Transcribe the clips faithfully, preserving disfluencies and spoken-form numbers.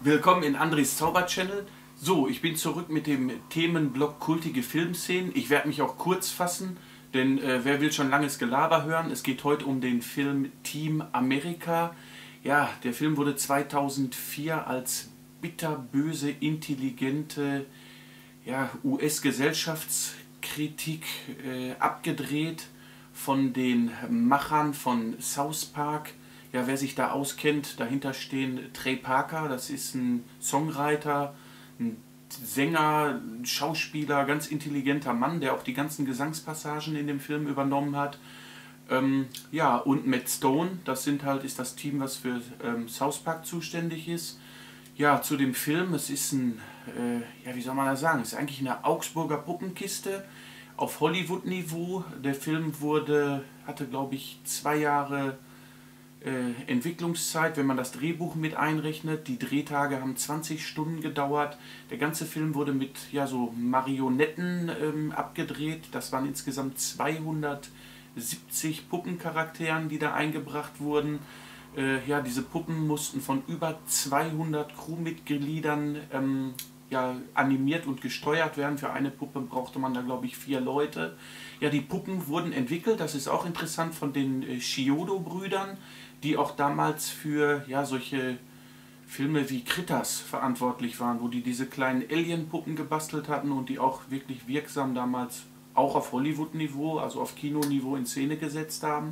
Willkommen in Andres Zauber-Channel. So, ich bin zurück mit dem Themenblock kultige Filmszenen. Ich werde mich auch kurz fassen, denn äh, wer will schon langes Gelaber hören? Es geht heute um den Film Team America. Ja, der Film wurde zweitausendvier als bitterböse, intelligente ja, U S-Gesellschaftskritik äh, abgedreht von den Machern von South Park. Ja, wer sich da auskennt, dahinter stehen Trey Parker, das ist ein Songwriter, ein Sänger, ein Schauspieler, ganz intelligenter Mann, der auch die ganzen Gesangspassagen in dem Film übernommen hat. Ähm, ja, und Matt Stone, das sind halt, ist das Team, was für ähm, South Park zuständig ist. Ja, zu dem Film, es ist ein, äh, ja, wie soll man das sagen, es ist eigentlich eine Augsburger Puppenkiste auf Hollywood-Niveau. Der Film wurde, hatte glaube ich zwei Jahre Äh, Entwicklungszeit, wenn man das Drehbuch mit einrechnet. Die Drehtage haben zwanzig Stunden gedauert. Der ganze Film wurde mit ja, so Marionetten ähm, abgedreht. Das waren insgesamt zweihundertsiebzig Puppencharakteren, die da eingebracht wurden. Äh, ja, diese Puppen mussten von über zweihundert Crewmitgliedern ähm, ja, animiert und gesteuert werden. Für eine Puppe brauchte man da, glaube ich, vier Leute. Ja, die Puppen wurden entwickelt, das ist auch interessant, von den äh, Chiodo-Brüdern, die auch damals für ja, solche Filme wie Critters verantwortlich waren, wo die diese kleinen Alien-Puppen gebastelt hatten und die auch wirklich wirksam damals auch auf Hollywood-Niveau, also auf Kinoniveau in Szene gesetzt haben.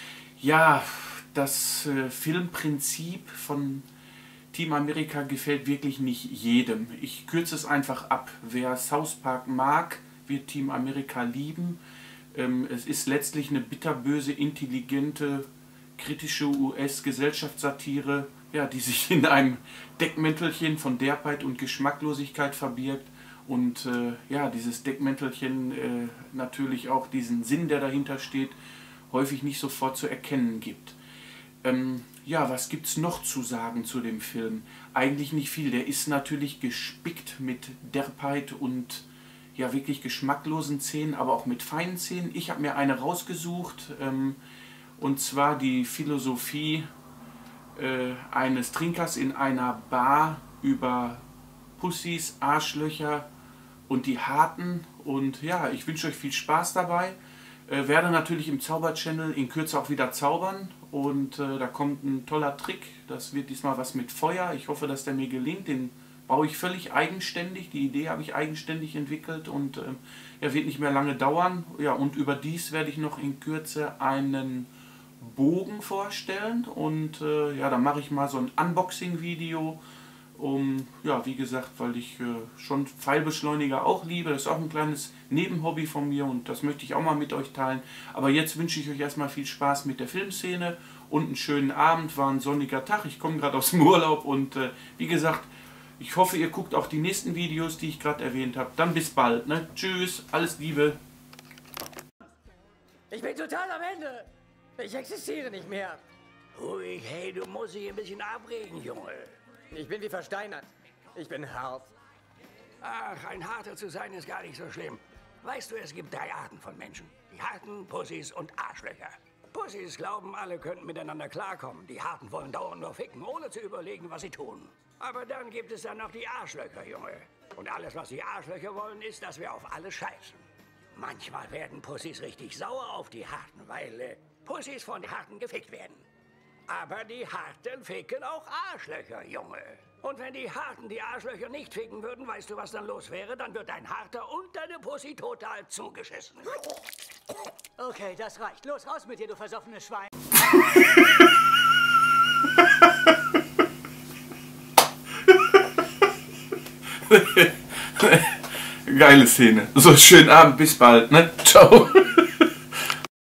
Ja, das äh, Filmprinzip von Team America gefällt wirklich nicht jedem. Ich kürze es einfach ab. Wer South Park mag, wird Team America lieben. Ähm, es ist letztlich eine bitterböse, intelligente, kritische U S-Gesellschaftssatire, ja, die sich in einem Deckmäntelchen von Derbheit und Geschmacklosigkeit verbirgt und äh, ja, dieses Deckmäntelchen äh, natürlich auch diesen Sinn, der dahinter steht, häufig nicht sofort zu erkennen gibt. Ähm, ja, was gibt es noch zu sagen zu dem Film? Eigentlich nicht viel. Der ist natürlich gespickt mit Derbheit und ja, wirklich geschmacklosen Szenen, aber auch mit feinen Szenen. Ich habe mir eine rausgesucht, ähm, und zwar die Philosophie äh, eines Trinkers in einer Bar über Pussys, Arschlöcher und die Harten. Und ja, ich wünsche euch viel Spaß dabei. Äh, werde natürlich im Zauber-Channel in Kürze auch wieder zaubern. Und äh, da kommt ein toller Trick. Das wird diesmal was mit Feuer. Ich hoffe, dass der mir gelingt. Den baue ich völlig eigenständig. Die Idee habe ich eigenständig entwickelt und äh, er wird nicht mehr lange dauern. Ja, und überdies werde ich noch in Kürze einen Bogen vorstellen. Und äh, ja, dann mache ich mal so ein Unboxing-Video. Um, ja, wie gesagt, weil ich äh, schon Pfeilbeschleuniger auch liebe. Das ist auch ein kleines Nebenhobby von mir und das möchte ich auch mal mit euch teilen. Aber jetzt wünsche ich euch erstmal viel Spaß mit der Filmszene und einen schönen Abend. War ein sonniger Tag. Ich komme gerade aus dem Urlaub und äh, wie gesagt, ich hoffe, ihr guckt auch die nächsten Videos, die ich gerade erwähnt habe. Dann bis bald. Ne? Tschüss, alles Liebe. Ich bin total am Ende. Ich existiere nicht mehr. Ruhig, hey, du musst dich ein bisschen abregen, Junge. Ich bin wie versteinert. Ich bin hart. Ach, ein Harter zu sein ist gar nicht so schlimm. Weißt du, es gibt drei Arten von Menschen. Die Harten, Pussys und Arschlöcher. Pussys glauben, alle könnten miteinander klarkommen. Die Harten wollen dauernd nur ficken, ohne zu überlegen, was sie tun. Aber dann gibt es dann noch die Arschlöcher, Junge. Und alles, was die Arschlöcher wollen, ist, dass wir auf alles scheißen. Manchmal werden Pussys richtig sauer auf die Harten, weil äh, Pussys von Harten gefickt werden. Aber die Harten ficken auch Arschlöcher, Junge. Und wenn die Harten die Arschlöcher nicht ficken würden, weißt du, was dann los wäre? Dann wird dein Harter und deine Pussy total zugeschissen. Okay, das reicht. Los, raus mit dir, du versoffenes Schwein. Geile Szene. So, schönen Abend, bis bald, ne? Ciao.